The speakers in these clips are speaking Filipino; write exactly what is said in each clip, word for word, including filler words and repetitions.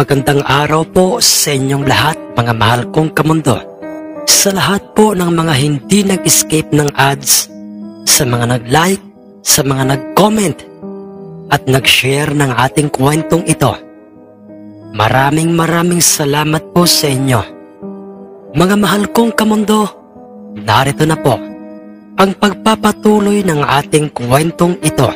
Magandang araw po sa inyong lahat, mga mahal kong kamundo. Sa lahat po ng mga hindi nag-escape ng ads, sa mga nag-like, sa mga nag-comment, at nag-share ng ating kwentong ito. Maraming maraming salamat po sa inyo. Mga mahal kong kamundo, narito na po ang pagpapatuloy ng ating kwentong ito.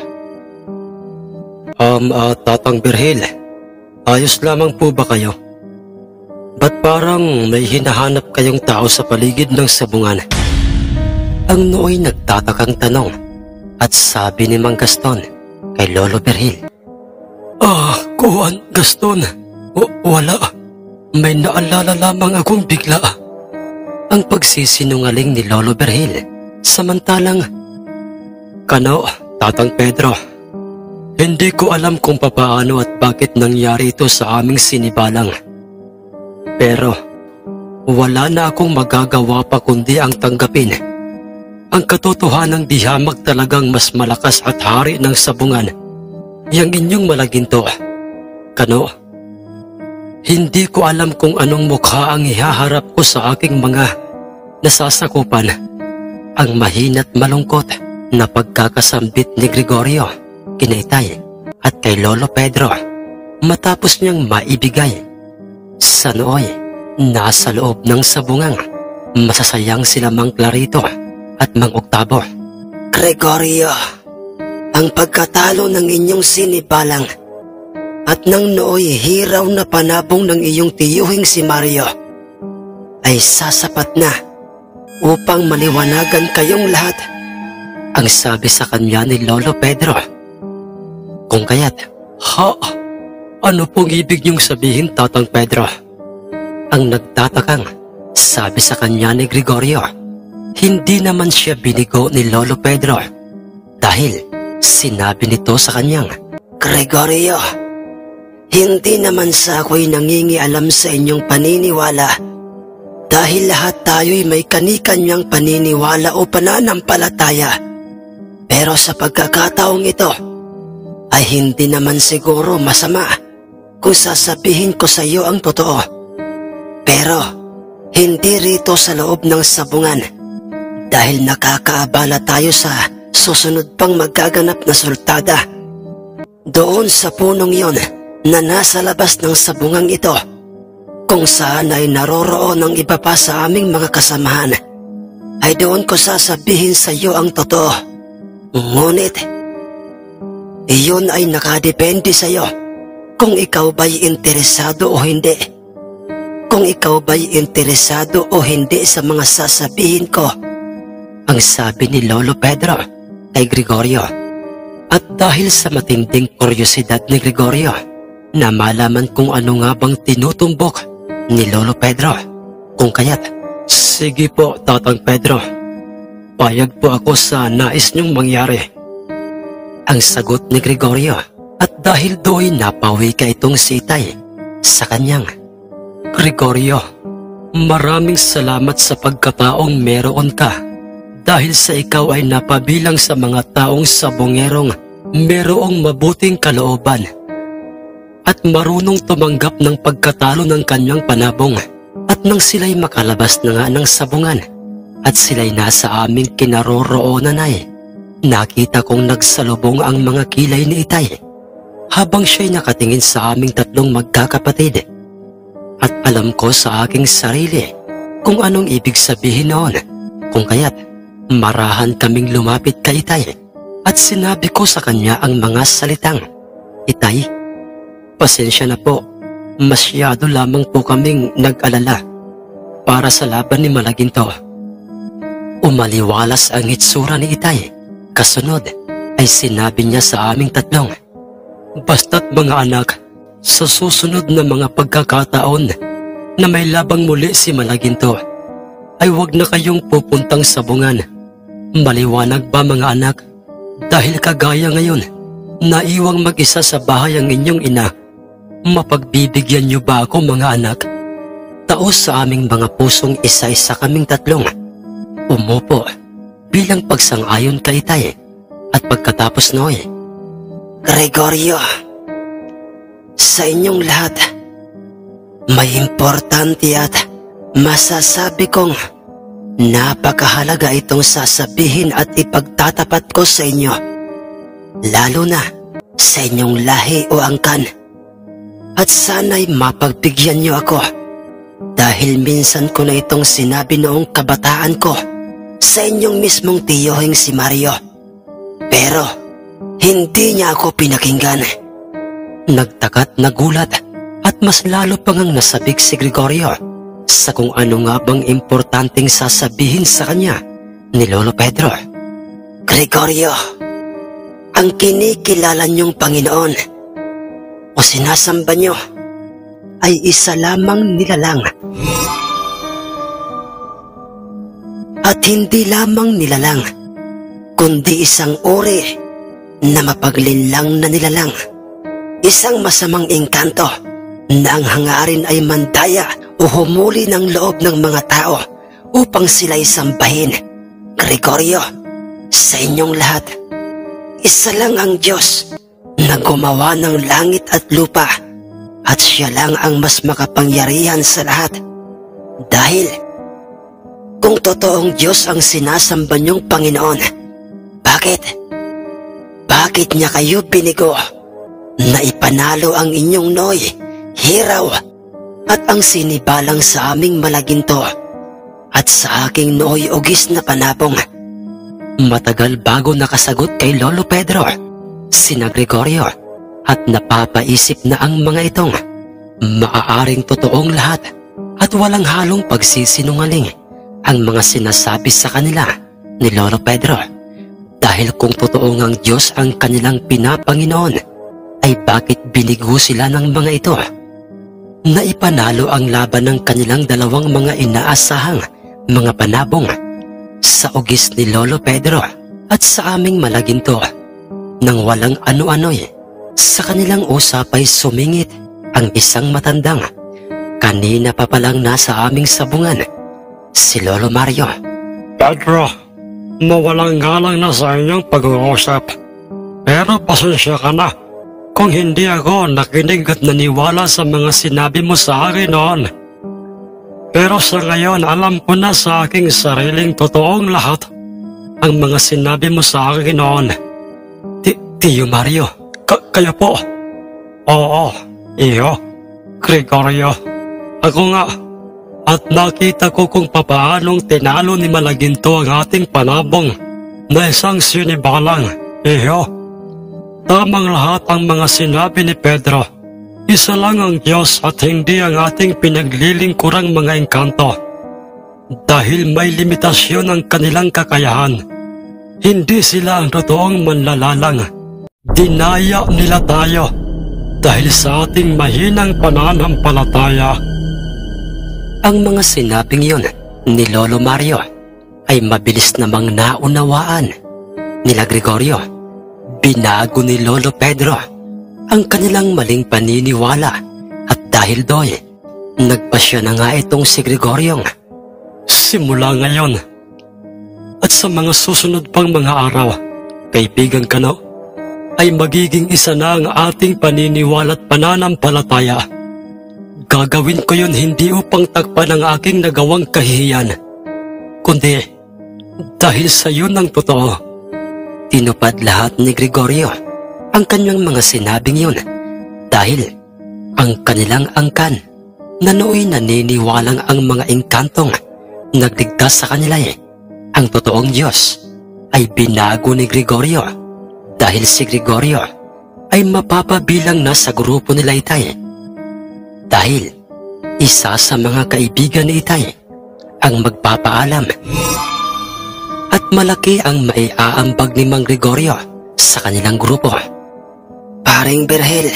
Um, uh, Tatang Birhil, ayos lamang po ba kayo? Ba't parang may hinahanap kayong tao sa paligid ng sabungan? Ang nooy nagtatakang tanong at sabi ni Mang Gaston kay Lolo Birhil. Ah, kuwan, Gaston. W- wala. May naalala lamang akong bigla. Ang pagsisinungaling ni Lolo Birhil. Samantalang, Kano, Tatang Pedro, hindi ko alam kung papaano at bakit nangyari ito sa aming sinibalang. Pero, wala na akong magagawa pa kundi ang tanggapin ang katotohanang di hamak talagang mas malakas at hari ng sabungan, yang inyong malaginto. Kano, hindi ko alam kung anong mukha ang ihaharap ko sa aking mga nasasakupan. Ang mahina't malungkot na pagkakasambit ni Gregorio kina Itay at kay Lolo Pedro matapos niyang maibigay sa nooy nasa loob ng sabungang masasayang sila Mang Clarito at Mang Octavo. Gregorio, ang pagkatalo ng inyong sinibalang at ng nooy hiraw na panabong ng iyong tiyuhing si Mario ay sasapat na upang maliwanagan kayong lahat, ang sabi sa kanya ni Lolo Pedro. Kung kaya't, ha? Ano pong ibig niyong sabihin, Tatang Pedro? Ang nagtatakang sabi sa kanya ni Gregorio. Hindi naman siya binigo ni Lolo Pedro dahil sinabi nito sa kanyang, Gregorio, hindi naman sa ako'y nangingialam sa inyong paniniwala dahil lahat tayo'y may kani-kanyang paniniwala o pananampalataya. Pero sa pagkakataong ito, ay hindi naman siguro masama kung sasabihin ko sa iyo ang totoo. Pero hindi rito sa loob ng sabungan dahil nakakaabala tayo sa susunod pang magaganap na sultada. Doon sa punong yon na nasa labas ng sabungang ito, kung saan ay naroroon ang iba pa sa aming mga kasamahan, ay doon ko sasabihin sa iyo ang totoo. Ngunit iyon ay nakadepende sa iyo kung ikaw ba'y interesado o hindi. Kung ikaw ba'y interesado o hindi sa mga sasabihin ko, ang sabi ni Lolo Pedro kay Gregorio. At dahil sa matinding kuryosidad ni Gregorio na malaman kung ano nga bang tinutumbok ni Lolo Pedro, kung kaya't, sige po, Tatang Pedro, payag po ako sa nais niyong mangyari. Ang sagot ni Gregorio, at dahil do'y napawi ka itong si Itay sa kanyang, Gregorio, maraming salamat sa pagkataong meron ka dahil sa ikaw ay napabilang sa mga taong sabongerong merong mabuting kalooban at marunong tumanggap ng pagkatalo ng kanyang panabong. At nang sila'y makalabas na nga ng sabungan at sila'y nasa aming kinaroroonan ay nakita kong nagsalubong ang mga kilay ni Itay habang siya'y nakatingin sa aming tatlong magkakapatid. At alam ko sa aking sarili kung anong ibig sabihin noon, kung kaya't marahan kaming lumapit kay Itay at sinabi ko sa kanya ang mga salitang, Itay, pasensya na po, masyado lamang po kaming nag-alala para sa laban ni Malaginto. Umaliwalas ang itsura ni Itay. Kasunod ay sinabi niya sa aming tatlong, basta't mga anak, sa susunod na mga pagkakataon na may labang muli si Malaginto, ay huwag na kayong pupuntang sabungan. Maliwanag ba mga anak? Dahil kagaya ngayon, naiwang mag-isa sa bahay ang inyong ina, mapagbibigyan niyo ba ako mga anak? Taos sa aming mga pusong isa-isa kaming tatlong umupo bilang pagsang-ayon kay Itay. At pagkatapos noy, Gregorio, sa inyong lahat May importante at masasabi kong napakahalaga itong sasabihin at ipagtatapat ko sa inyo, lalo na sa inyong lahi o angkan. At sana'y mapagbigyan niyo ako dahil minsan ko na itong sinabi noong kabataan ko sa inyong mismong tiyohing si Mario. Pero hindi niya ako pinakinggan. Nagtaka't nagulat at mas lalo pang ang nasabik si Gregorio sa kung ano nga bang importanteng sasabihin sa kanya ni Lolo Pedro. Gregorio, ang kinikilala niyong Panginoon o sinasamba niyo ay isa lamang nilalang. At hindi lamang nilalang, kundi isang uri na mapaglinlang na nilalang. Isang masamang engkanto na ang hangarin ay mandaya o humuli ng loob ng mga tao upang sila'y sambahin. Gregorio, sa inyong lahat, isa lang ang Diyos na gumawa ng langit at lupa at siya lang ang mas makapangyarihan sa lahat. Dahil kung totoong Diyos ang sinasamba niyong Panginoon, bakit? Bakit niya kayo binigo na ipanalo ang inyong noy, hiraw at ang sinibalang sa aming malaginto at sa aking nooy ugis na panabong? Matagal bago nakasagot kay Lolo Pedro sina Gregorio at napapaisip na ang mga itong maaaring totoong lahat at walang halong pagsisinungaling ang mga sinasabi sa kanila ni Lolo Pedro. Dahil kung totoo ngang Diyos ang kanilang pinapanginoon, ay bakit binigo sila ng mga ito na ipanalo ang laban ng kanilang dalawang mga inaasahang mga panabong sa ugis ni Lolo Pedro at sa aming malaginto? Nang walang ano-ano'y sa kanilang usap ay sumingit ang isang matandang kanina pa palang nasa aming sabungan, si Lolo Mario. Pedro, mawalang galang na sa inyong pag-uusap. Pero pasensya ka na kung hindi ako nakinig at naniwala sa mga sinabi mo sa akin noon. Pero sa ngayon alam ko na sa aking sariling totoong lahat ang mga sinabi mo sa akin noon. Tiyo Mario, K kayo po? Oo, iyo, Gregorio. Ako nga. At nakita ko kung papaanong tinalo ni Malaginto ang ating panabong na isang sinibalang. Iyo, tamang lahat ang mga sinabi ni Pedro. Isa lang ang Diyos at hindi ang ating pinaglilingkurang mga engkanto. Dahil may limitasyon ang kanilang kakayahan, hindi sila ang totoong manlalalang. Dinaya nila tayo dahil sa ating mahinang pananampalataya. Ang mga sinabing yun ni Lolo Mario ay mabilis namang naunawaan nila Gregorio. Binago ni Lolo Pedro ang kanilang maling paniniwala at dahil doon, nagpasya na nga itong si Gregorio. Simula ngayon at sa mga susunod pang mga araw, kaibigan ka no, ay magiging isa na ang ating paniniwala at pananampalataya. Gagawin ko yun hindi upang takpan ang aking nagawang kahihiyan, kundi dahil sa yun ang totoo. Tinupad lahat ni Gregorio ang kanyang mga sinabing yun dahil ang kanilang angkan na nooy naniniwalang ang mga engkantong nagligtas sa kanila eh, ang totoong Diyos, ay binago ni Gregorio dahil si Gregorio ay mapapabilang na sa grupo nila Itay. Dahil isa sa mga kaibigan ni Itay ang magpapaalam at malaki ang maiaambag ni Mang Gregorio sa kanilang grupo. Paring Berhel,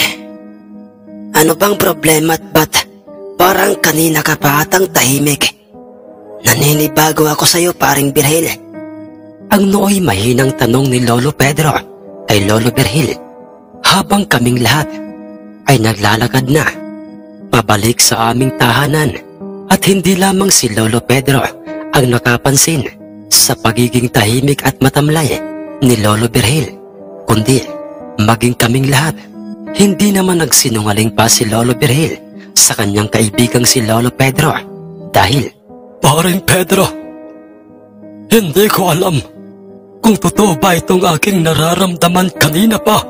ano bang problema at ba't parang kanina ka pa atang tahimik? Naninibago ako sa iyo, Paring Berhel. Ang nooy mahinang tanong ni Lolo Pedro kay Lolo Berhel habang kaming lahat ay naglalakad na pabalik sa aming tahanan at hindi lamang si Lolo Pedro ang nakapansin sa pagiging tahimik at matamlay ni Lolo Berhel, kundi maging kaming lahat. Hindi naman nagsinungaling pa si Lolo Berhel sa kanyang kaibigang si Lolo Pedro dahil, Paring Pedro, hindi ko alam kung totoo ba itong aking nararamdaman kanina pa.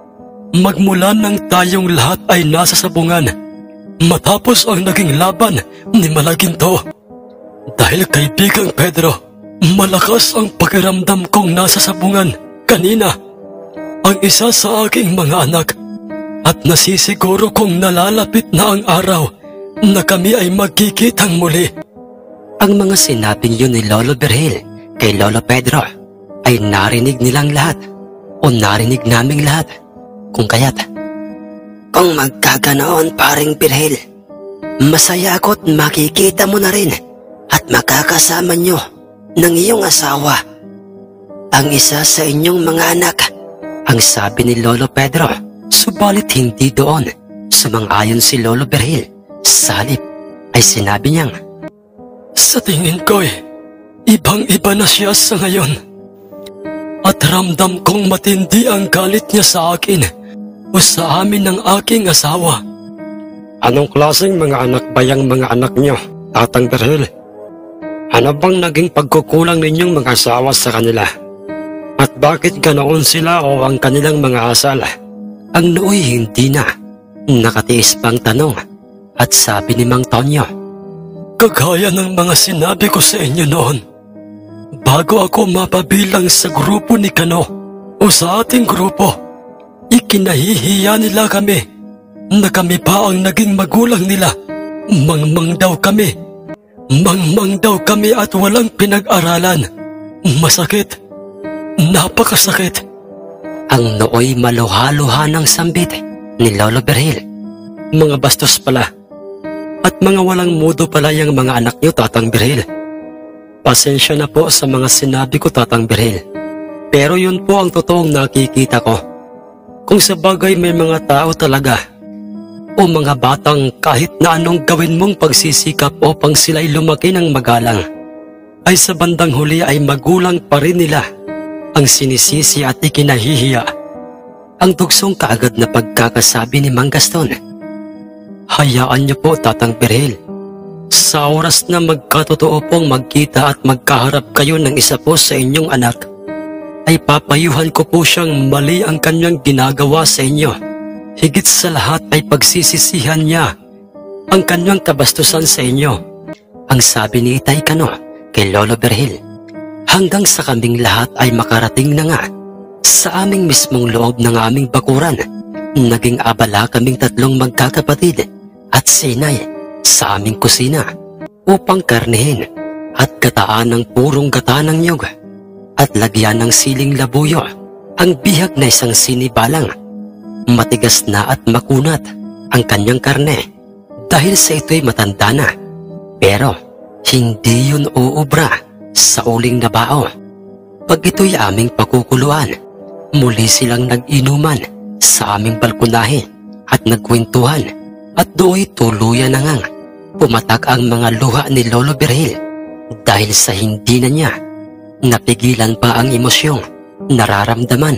Magmula nang tayong lahat ay nasa sabungan matapos ang naging laban ni Malaginto. Dahil kaibigang Pedro, malakas ang pakiramdam kong nasa sabungan kanina ang isa sa aking mga anak at nasisiguro kong nalalapit na ang araw na kami ay magkikitang muli. Ang mga sinabing yun ni Lolo Berhel kay Lolo Pedro ay narinig nilang lahat o narinig naming lahat. Kung kaya't, kung magkaganoon paring Berhel, masaya ako't makikita mo na rin at makakasama nyo ng iyong asawa ang isa sa inyong mga anak, ang sabi ni Lolo Pedro. Subalit hindi doon sumang-ayon si Lolo Berhel. Sa halip ay sinabi niyang, Sa tingin ko'y ibang-iba na siya sa ngayon. At ramdam kong matindi ang galit niya sa akin o sa amin ng aking asawa. Anong klaseng mga anak ba yung mga anak niyo, Tatang Berhel? Ano bang naging pagkukulang ninyong mga asawa sa kanila? At bakit ganoon sila o ang kanilang mga asal? Ang nooy hindi na nakatiis pang tanong at sabi ni Mang Tonyo, Kagaya ng mga sinabi ko sa inyo noon, bago ako mapabilang sa grupo ni Kano o sa ating grupo, ikinahihiya nila kami na kami pa ang naging magulang nila. Mangmang daw kami. Mangmang daw kami at walang pinag-aralan. Masakit. Napakasakit. Ang nooy maluha-luha ng sambit ni Lolo Berhel. Mga bastos pala. At mga walang mudo pala yung mga anak niyo, Tatang Berhel. Pasensya na po sa mga sinabi ko, Tatang Berhel. Pero yun po ang totoong nakikita ko. Kung sa bagay may mga tao talaga o mga batang kahit na anong gawin mong pagsisikap upang sila'y lumaki ng magalang, ay sa bandang huli ay magulang pa rin nila ang sinisisi at ikinahihiya. Ang tugsong kaagad na pagkakasabi ni Mang Gaston, Hayaan niyo po, Tatang Berhel. Sa oras na magkatotoo pong magkita at magkaharap kayo ng isa po sa inyong anak, ay papayuhan ko po siyang mali ang kanyang ginagawa sa inyo. Higit sa lahat ay pagsisisihan niya ang kanyang kabastusan sa inyo. Ang sabi ni Itay Kano kay Lolo Berhel. Hanggang sa kaming lahat ay makarating na nga sa aming mismong loob ng aming bakuran. Naging abala kaming tatlong magkakapatid at sinay sa aming kusina upang karnehin at gataan ng purong gata ng nyog at lagyan ng siling labuyo ang bihag na isang sinibalang. Matigas na at makunat ang kanyang karne dahil sa ito'y matanda na, pero hindi yun uubra sa uling na bao. Pag ito'y aming pakukuluan, muli silang nag-inuman sa aming balkonahe at nagkwentuhan, at do'y tuluyan na ngang pumatak ang mga luha ni Lolo Berhel dahil sa hindi na niya napigilan pa ang emosyong nararamdaman.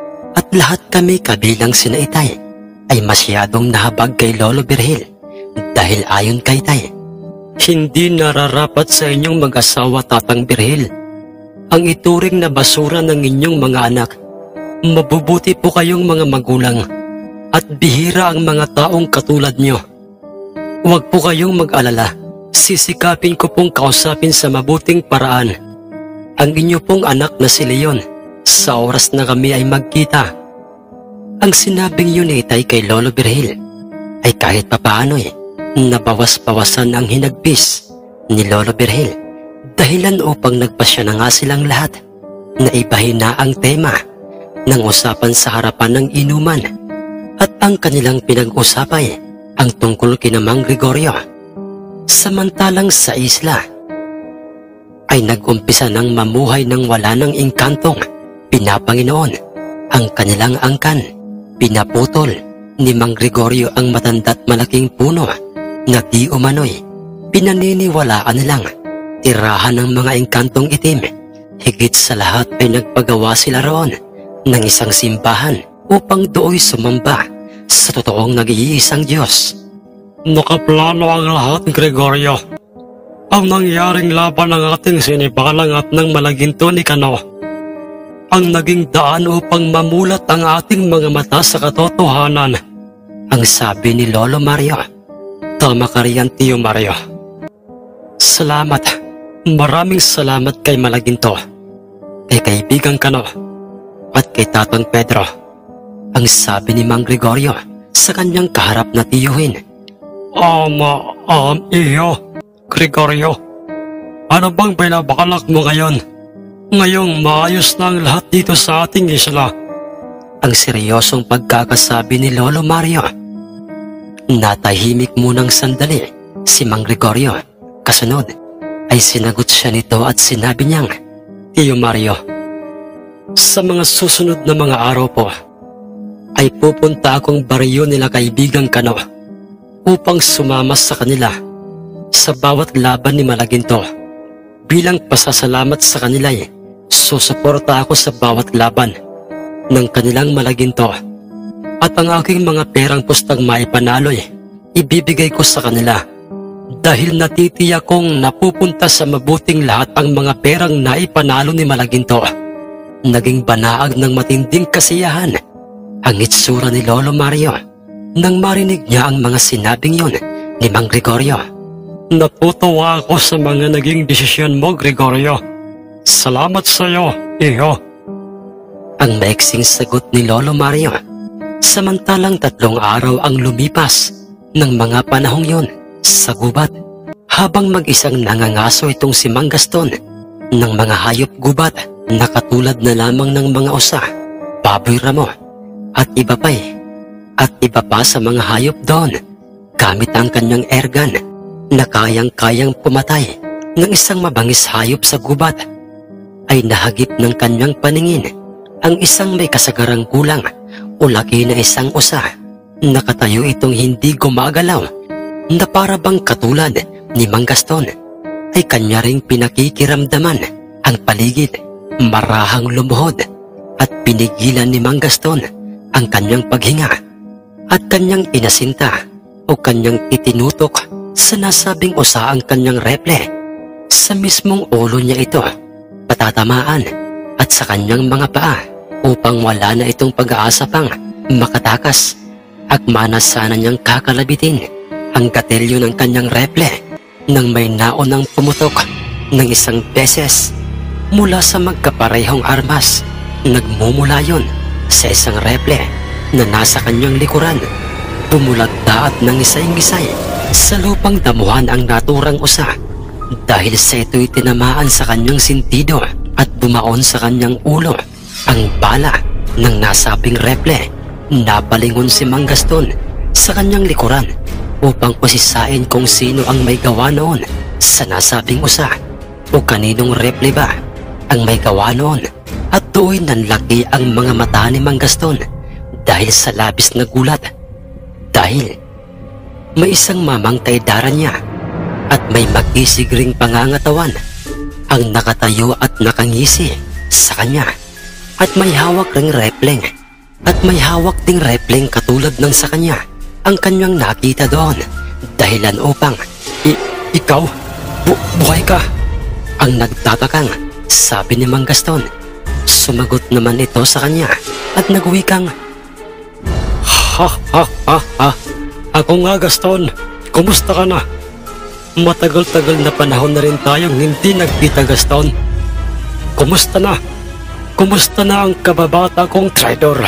At lahat kami kabilang sina Itay ay masyadong nahabag kay Lolo Berhel dahil ayon kay Itay, hindi nararapat sa inyong mag-asawa, Tatang Berhel, ang ituring na basura ng inyong mga anak. Mabubuti po kayong mga magulang at bihira ang mga taong katulad nyo. Huwag po kayong mag-alala. Sisikapin ko pong kausapin sa mabuting paraan ang inyo pong anak na si Leon sa oras na kami ay magkita. Ang sinabing yun ni Itay kay Lolo Berhel ay kahit papaano'y nabawas-bawasan ang hinagbis ni Lolo Berhel, dahilan upang nagpasya na nga silang lahat na ibahin na ang tema ng usapan sa harapan ng inuman, at ang kanilang pinag-usapay ang tungkol kina Mang Gregorio. Samantalang sa isla ay nag-umpisa ng mamuhay ng wala ng engkantong pinapanginoon ang kanilang angkan. Pinaputol ni Mang Gregorio ang matanda't malaking puno na di umano'y pinaniniwalaan nilang tirahan ng mga engkantong itim. Higit sa lahat ay nagpagawa sila roon ng isang simbahan upang dooy sumamba sa totoong nag-iisang Diyos. Nakaplano ang lahat, Gregorio. Ang nangyaring laban ng ating sinibalang at ng malaginto ni Kano ang naging daan upang mamulat ang ating mga mata sa katotohanan. Ang sabi ni Lolo Mario. Tama ka riyan, Tio Mario. Salamat. Maraming salamat kay Malaginto, kay kaibigang Kano, at kay Tatang Pedro. Ang sabi ni Mang Gregorio sa kanyang kaharap na tiyuhin. Ama, um, iyo, Gregorio, ano bang binabalak mo ngayon? Ngayong maayos na ang lahat dito sa ating isla. Ang seryosong pagkakasabi ni Lolo Mario. Natahimik munang sandali si Mang Gregorio. Kasunod ay sinagot siya nito at sinabi niyang, Tio Mario, sa mga susunod na mga araw po, ay pupunta akong baryo nila kaibigang Kano upang sumama sa kanila sa bawat laban ni Malaginto. Bilang pasasalamat sa kanila eh, susuporta ako sa bawat laban ng kanilang Malaginto, at ang aking mga perang pustang maipanalo eh, ibibigay ko sa kanila, dahil natitiyak kong napupunta sa mabuting lahat ang mga perang naipanalo ni Malaginto. Naging banaag ng matinding kasiyahan ang itsura ni Lolo Mario nang marinig niya ang mga sinabing yun ni Mang Gregorio. Natutuwa ako sa mga naging desisyon mo, Gregorio. Salamat sa iyo, iyo. Ang maiksing sagot ni Lolo Mario. Samantalang tatlong araw ang lumipas ng mga panahong yun sa gubat, habang mag-isang nangangaso itong si Mang Gaston ng mga hayop gubat na katulad na lamang ng mga usa, baboy ramo, at iba pa eh, at iba pa sa mga hayop doon, gamit ang kanyang airgun na kayang-kayang pumatay ng isang mabangis hayop sa gubat, ay nahagip ng kanyang paningin ang isang may kasagarang kulang o laki na isang usa. Nakatayo itong hindi gumagalaw, na para bang katulad ni Mang Gaston ay kanya ring pinakikiramdaman ang paligid. Marahang lumuhod at pinigilan ni Mang Gaston ang kanyang paghinga at kanyang inasinta o kanyang itinutok sa nasabing usa ang kanyang reple. Sa mismong ulo niya ito patatamaan at sa kanyang mga paa, upang wala na itong pag-aasa pang makatakas, at manasana niyang kakalabitin ang gatilyo ng kanyang reple nang may naunang pumutok ng isang beses mula sa magkaparehong armas. Nagmumula yon sa isang reple na nasa kanyang likuran. Bumulagta at nangisay-ngisay sa lupang damuhan ang naturang usa, dahil sa ito'y tinamaan sa kanyang sintido at bumaon sa kanyang ulo ang bala ng nasabing reple. Napalingon si Mang Gaston sa kanyang likuran upang pasisain kung sino ang may gawa noon sa nasabing usa o kaninong reple ba ang may gawa noon, at do'y nanlaki ang mga mata ni Mang Gaston dahil sa labis na gulat, dahil may isang mamang kaidaran niya at may mag-isig ring pangangatawan ang nakatayo at nakangisi sa kanya, at may hawak ring repleng at may hawak ding repleng katulad ng sa kanya ang kanyang nakita doon, dahilan upang I- ikaw, bu- buhay ka, ang nagtatakang sabi ni Mang Gaston. Sumagot naman ito sa kanya at nagwikang, Ha ha ha ha, ako nga Gaston, kumusta ka na? Matagal-tagal na panahon na rin tayong hindi nagkita, Gaston. Kumusta na? Kumusta na ang kababata kong traidor?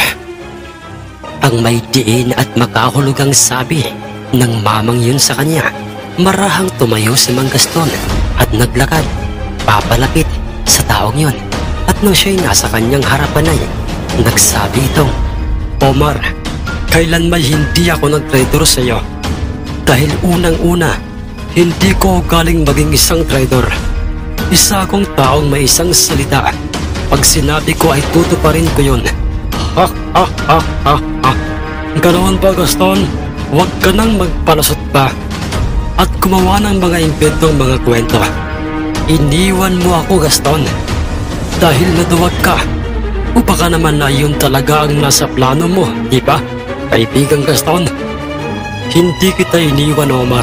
Ang may diin at makahulugang sabi ng mamang yun sa kanya. Marahang tumayo si Mang Gaston at naglakad papalapit sa taong yun, at nang siya'y nasa kanyang harapan ay nagsabi itong, Omar, kailan may hindi ako nag-traidor sa iyo? Dahil unang-una, hindi ko galing maging isang traidor. Isa akong taong may isang salita. Pag sinabi ko ay tutuparin ko yun. Ha ha ha ha ha. Ganoon ba, Gaston? Huwag ka nang magpalasot pa at gumawa ng mga inventong mga kwento. Iniwan mo ako, Gaston, dahil naduwag ka. O baka naman na yun talaga ang nasa plano mo, di ba, kaibigang Gaston? Hindi kita iniwan, Omar.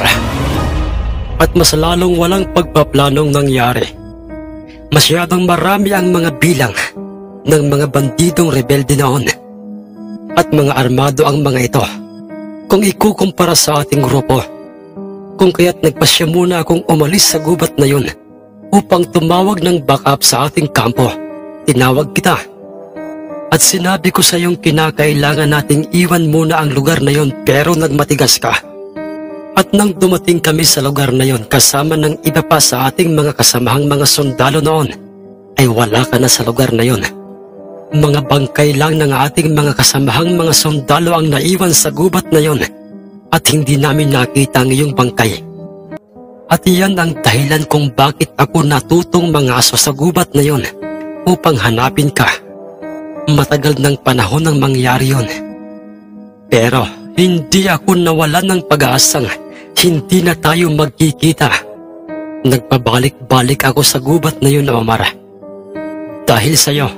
At mas lalong walang pagpaplanong nangyari. Masyadong marami ang mga bilang ng mga bandidong rebelde noon. At mga armado ang mga ito. Kung ikukumpara sa ating grupo. Kung kaya't nagpasya muna akong umalis sa gubat na yun upang tumawag ng backup sa ating kampo. Tinawag kita. At sinabi ko sa iyong kinakailangan nating iwan muna ang lugar na yon pero nagmatigas ka. At nang dumating kami sa lugar na yon kasama ng iba pa sa ating mga kasamahang mga sundalo noon, ay wala ka na sa lugar na yon. Mga bangkay lang ng ating mga kasamahang mga sundalo ang naiwan sa gubat na yon at hindi namin nakita ang iyong bangkay. At iyan ang dahilan kung bakit ako natutong mga aso sa gubat na yon upang hanapin ka. Matagal ng panahon ang mangyari yon. Pero hindi ako nawalan ng pag-aasang hindi na tayo magkikita. Nagpabalik-balik ako sa gubat na yun, Omar. Dahil sa'yo.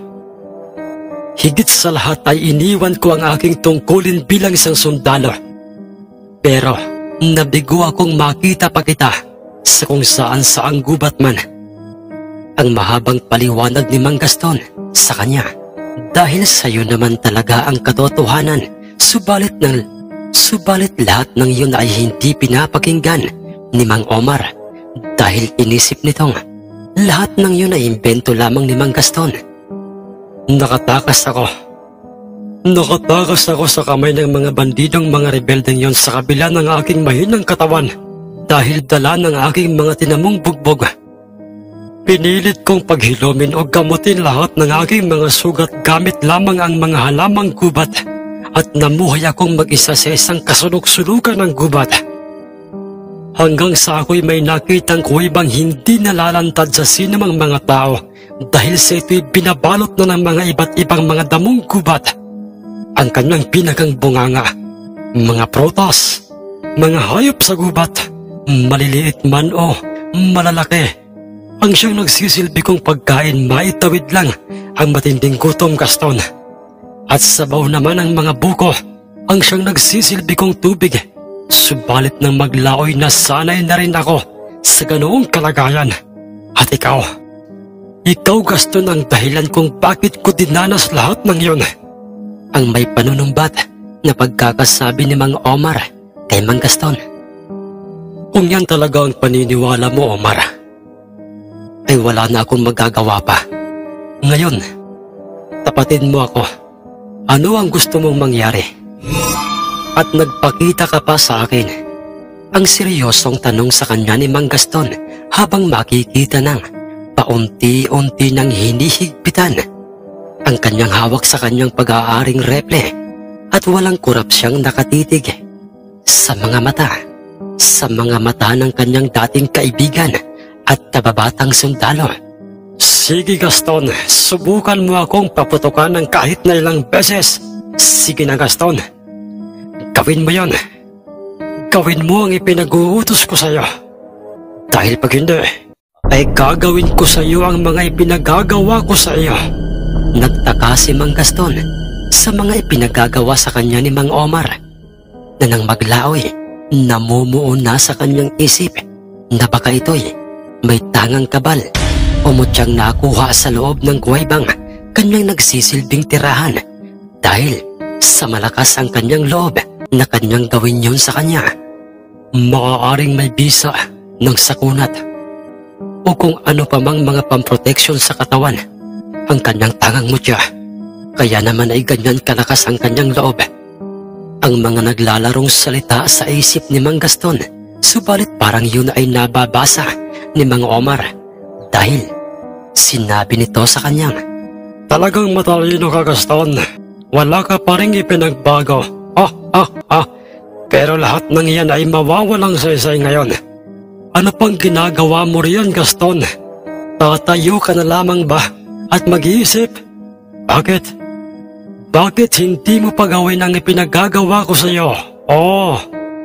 Higit sa lahat ay iniwan ko ang aking tungkulin bilang isang sundalo. Pero nabigo akong makita pa kita sa kung saan saang gubat man. Ang mahabang paliwanag ni Mang Gaston sa kanya. Dahil sa'yo naman talaga ang katotohanan, subalit ng, subalit lahat ng iyon ay hindi pinapakinggan ni Mang Omar dahil inisip nitong lahat ng iyon ay imbento lamang ni Mang Gaston. Nakatakas ako. Nakatakas ako sa kamay ng mga bandidong mga rebeldeng yon sa kabila ng aking mahinang katawan dahil dala ng aking mga tinamong bugbog. Pinilit kong paghilumin o gamutin lahat ng aking mga sugat gamit lamang ang mga halamang gubat at namuhay akong mag-isa sa isang kasulok-sulukan ng gubat. Hanggang sa ako'y may nakitang kuwibang hindi nalalantad sa sinumang mga tao dahil sa ito'y binabalot na ng mga iba't ibang mga damong gubat. Ang kanyang pinakang bunganga, mga protas, mga hayop sa gubat, maliliit man o malalaki. Ang siyang nagsisilbi kong pagkain maitawid lang ang matinding gutom, Gaston. At sabaw naman ang mga buko ang siyang nagsisilbi kong tubig. Subalit nang maglaoy na sanay na rin ako sa ganoong kalagayan. At ikaw, ikaw Gaston ang dahilan kung bakit ko dinanas lahat ng yun. Ang may panunumbat na pagkakasabi ni Mang Omar kay Mang Gaston. Kung yan talaga ang paniniwala mo, Omar, ay wala na akong magagawa pa. Ngayon, tapatin mo ako. Ano ang gusto mong mangyari? At nagpakita ka pa sa akin. Ang seryosong tanong sa kanya ni Mang Gaston habang makikita ng paunti-unti nang hinihigpitan ang kanyang hawak sa kanyang pag-aaring reple at walang kurap siyang nakatitig sa mga mata, sa mga mata ng kanyang dating kaibigan at kababatang sundalo. Sige Gaston, subukan mo akong paputukan ng kahit na ilang beses. Sige na Gaston, gawin mo yon. Gawin mo ang ipinag-uutos ko sa iyo. Dahil pag hindi, ay gagawin ko sa iyo ang mga ipinagagawa ko sa iyo. Nagtaka si Mang Gaston sa mga ipinagagawa sa kanya ni Mang Omar na nang maglaoy, namumuo na sa kanyang isip na baka ito'y may tangang kabal o mutyang nakuha sa loob ng guwaybang kanyang nagsisilbing tirahan dahil sa malakas ang kanyang loob na kanyang gawin yun sa kanya. Maaaring may bisa ng sakunat o kung ano pa mang mga pamproteksyon sa katawan ang kanyang tangang mutya. Kaya naman ay ganyan kalakas ang kanyang loob. Ang mga naglalarong salita sa isip ni Mang Gaston, subalit parang yun ay nababasa ni Mang Omar dahil sinabi nito sa kanyang, talagang matalino ka Gaston, wala ka pa rin ipinagbago. Ah, ah, ah, pero lahat ng iyan ay mawawalang saysay ngayon. Ano pang ginagawa mo riyan Gaston? Tatayo ka na lamang ba at mag-iisip? Bakit? Bakit hindi mo pa gawin ang ipinagagawa ko sa iyo? Oh,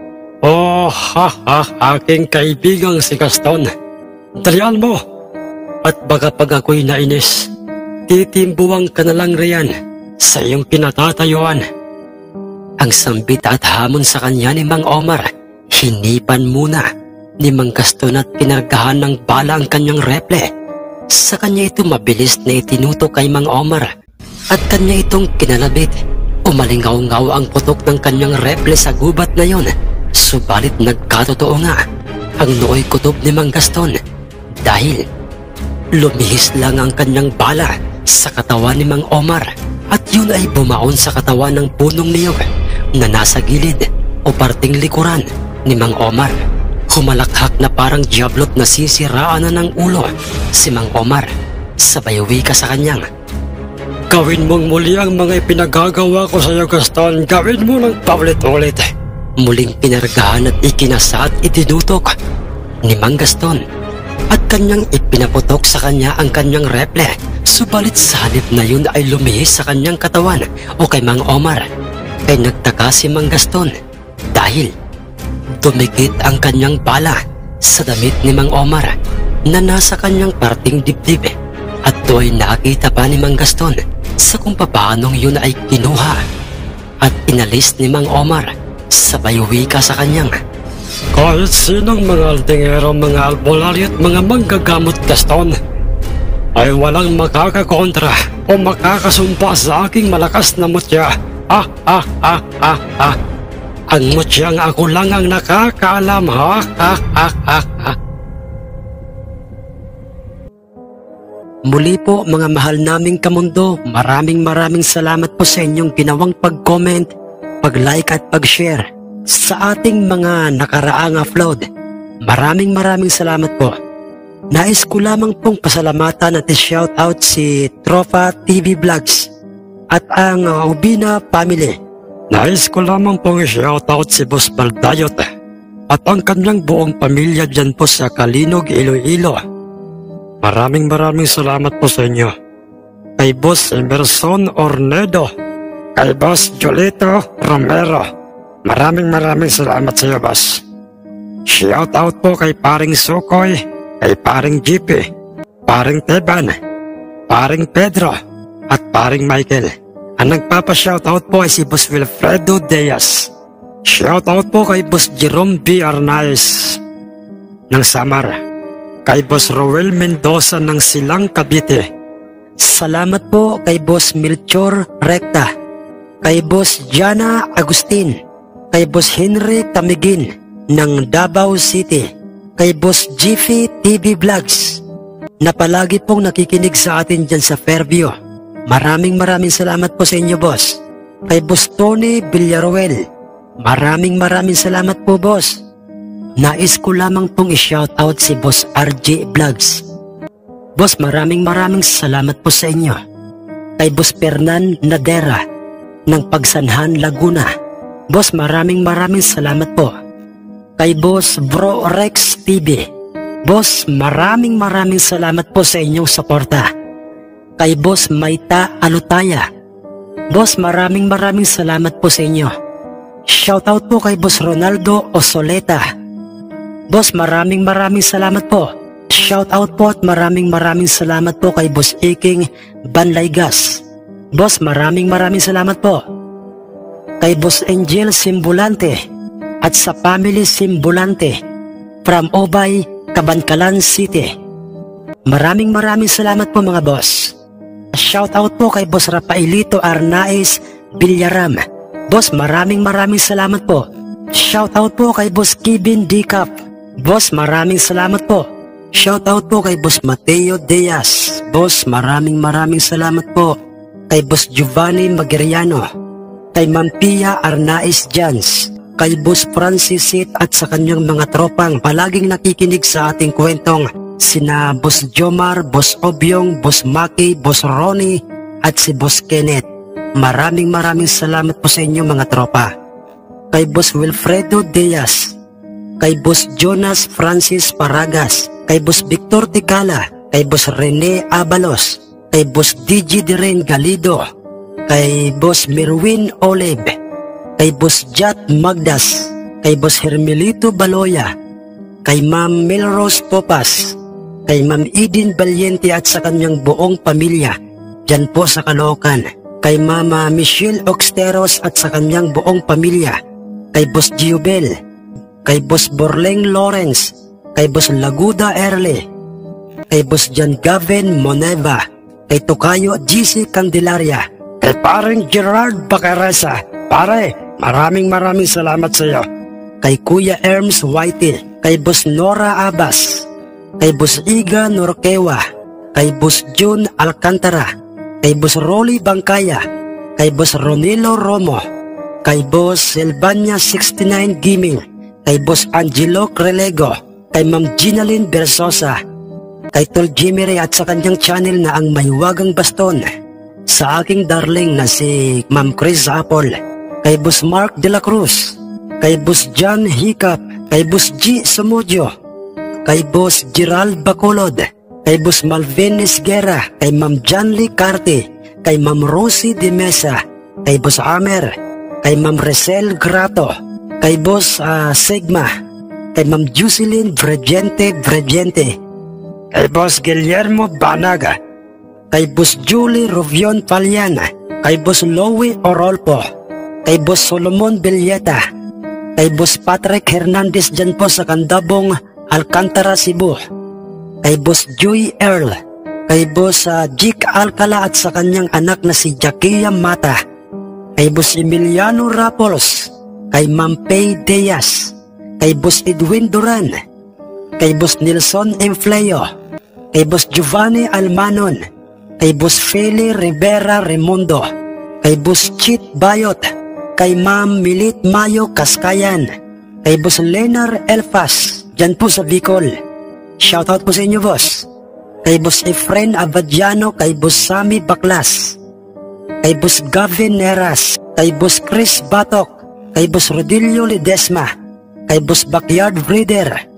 oh, ha, ha, aking kaibigang si Gaston. Dalian mo. At baka pag ako'y nainis, titimbuwang ka na lang riyan sa iyong kinatatayuan. Ang sambit at hamon sa kanya ni Mang Omar, hinipan muna ni Mang Gaston at kinargahan ng bala ang kanyang reple. Sa kanya ito mabilis na itinutok kay Mang Omar at kanya itong kinalabit. Umalingaw-ngaw ang putok ng kanyang reple sa gubat na yon. Subalit nagkatotoo nga ang nooy kutob ni Mang Gaston dahil lumihis lang ang kanyang bala sa katawan ni Mang Omar at yun ay bumaon sa katawan ng punong niyog na nasa gilid o parting likuran ni Mang Omar. Humalakhak na parang diablot na sisiraan na ng ulo si Mang Omar. Sabay wika sa kanyang, Gawin mong muli ang mga ipinagagawa ko sa iyo, Gaston. Gawin mo ng paulit-ulit. Muling pinargahan at ikinasa at itinutok ni Mang Gaston at kanyang ipinaputok sa kanya ang kanyang reple. Subalit sa halip na yun ay lumihis sa kanyang katawan o kay Mang Omar. Ay nagtaka si Mang Gaston dahil dumikit ang kanyang bala sa damit ni Mang Omar na nasa kanyang parting dibdib. At do'y nakita pa ni Mang Gaston sa kung papaanong yun ay kinuha at inalis ni Mang Omar. Sabay wika sa kanyang, Kahit sinong mga aldingero, mga albularyo at mga manggagamot, Gaston, ay walang makakakontra o makakasumpa sa aking malakas na mutya. Ah, ah, ah, ah, ah. Ang mutyang ako lang ang nakakaalam, ha? Ah, ah, ah, ah. Muli po mga mahal naming kamundo, maraming maraming salamat po sa inyong ginawang pag-comment, pag-like at pag-share sa ating mga nakaraang upload. Maraming maraming salamat po. Nais ko lamang pong pasalamatan at i-shoutout si Tropa T V Vlogs at ang uh, Ubina Family. Nais ko lamang pong i-shoutout si Boss Baldayot at ang kanyang buong pamilya dyan po sa Kalinog, Iloilo. Maraming maraming salamat po sa inyo. Kay Boss Emerson Ornedo, kay Boss Jolito Romero, maraming maraming salamat sa iyo, Boss. Shoutout po kay Paring Sukoy, kay Paring G P, Paring Teban, Paring Pedro, at Paring Michael. Ang nagpapa-shoutout po ay si Boss Wilfredo Diaz. Shoutout po kay Boss Jerome B. Arnaiz ng Samar, kay Boss Roel Mendoza ng Silang, Cavite. Salamat po kay Boss Melchor Recta, kay Boss Jana Agustin, kay Boss Henry Tamigin ng Davao City, kay Boss Jiffy T V Vlogs na palagi pong nakikinig sa atin dyan sa Fairview. Maraming maraming salamat po sa inyo, Boss. Kay Boss Tony Villaruel, maraming maraming salamat po, Boss. Nais ko lamang pong i-shoutout si Boss R J Vlogs. Boss, maraming maraming salamat po sa inyo. Kay Boss Fernan Nadera ng Pagsanhan, Laguna. Boss, maraming maraming salamat po. Kay Boss Bro Rex T V. Boss, maraming maraming salamat po sa inyong suporta. Kay Boss Maita Alutaya. Boss, maraming maraming salamat po sa inyo. Shoutout po kay Boss Ronaldo Osoleta. Boss, maraming maraming salamat po. Shoutout po at maraming maraming salamat po kay Boss Iking Banlaygas. Boss, maraming maraming salamat po. Kay Boss Angel Simbulante at sa family Simbulante from Obay, Cabancalan City. Maraming maraming salamat po mga boss. Shoutout po kay Boss Rafaelito Arnaiz Villaram. Boss, maraming maraming salamat po. Shoutout po kay Boss Kevin Dicap. Boss, maraming salamat po. Shoutout po kay Boss Mateo Diaz. Boss, maraming maraming salamat po. Kay Boss Giovanni Magiriano, kay Ma'am Pia Arnaiz Jans, kay Boss Francis Sit at sa kanyang mga tropang palaging nakikinig sa ating kwentong, sina Boss Jomar, Boss Obyong, Boss Maki, Boss Ronnie at si Boss Kenneth. Maraming maraming salamat po sa inyo mga tropa. Kay Boss Wilfredo Diaz, kay Boss Jonas Francis Paragas, kay Boss Victor Ticala, kay Boss Rene Abalos, kay Boss D J Diren Galido, kay Boss Merwin Olive, kay Boss Jat Magdas, kay Boss Hermelito Baloya, kay Ma'am Melrose Topas, kay Ma'am Eden Valiente at sa kanyang buong pamilya dyan po sa Caloocan. kay Mama Michelle Oxteros at sa kanyang buong pamilya, kay Boss Giobel, kay Boss Borleng Lawrence, kay Boss Laguda Erle, kay Boss John Gavin Moneva, kay Tokayo G C Candelaria, kay paring Gerard Bacaresa. Pare, maraming maraming salamat sa iyo. Kay Kuya Erms Whitey, kay Boss Nora Abbas, kay Boss Iga Norquewa, kay Boss June Alcantara, kay Boss Rolly Bangkaya, kay Boss Ronilo Romo, kay Boss Silvania sixty-nine Gaming, kay Boss Angelo Crelego, kay Ma'am Ginaline Bersosa, kay Tol Jimmy Ray at sa kanyang channel na ang Mahiwagang Baston, sa aking darling na si Ma'am Chris Apple, kay Boss Mark De La Cruz, kay Boss John Hiccup, kay Boss G Sumudio, kay Boss Gerald Bacolod, kay Boss Malvin Esguera, kay Ma'am Janly Carte, kay Ma'am Rosie De Mesa, kay Boss Amer, kay Ma'am Resel Grato, kay Boss uh, Sigma, kay Ma'am Jocelyn Vregente Vregente, kay Boss Guillermo Banaga, kay Boss Julie Rovion Paliana, kay Boss Lowy Orolpo, kay Boss Solomon Villeta, kay Boss Patrick Hernandez dyan po sa Candabong, Alcantara, Cebu, kay Boss Joy Earl, kay Boss uh, Jik Alcala at sa kanyang anak na si Jackia Mata, kay Boss Emiliano Rapols, kay Ma'am Pay Diaz, kay Boss Edwin Duran, kay Boss Nelson Enfleo, kay Boss Giovanni Almanon, kay Boss Feli Rivera Remundo, kay Boss Chit Bayot, kay Ma'am Milit Mayo Kaskayan, kay Boss Lenar Elfas, dyan po sa Bicol. Shoutout po sa inyo, boss. Kay Boss Efren Abadiano, kay Boss Sammy Baklas, kay Boss Gavin Neras, kay Boss Chris Batok, kay Boss Rodilio Ledesma, kay Boss Backyard Breeder,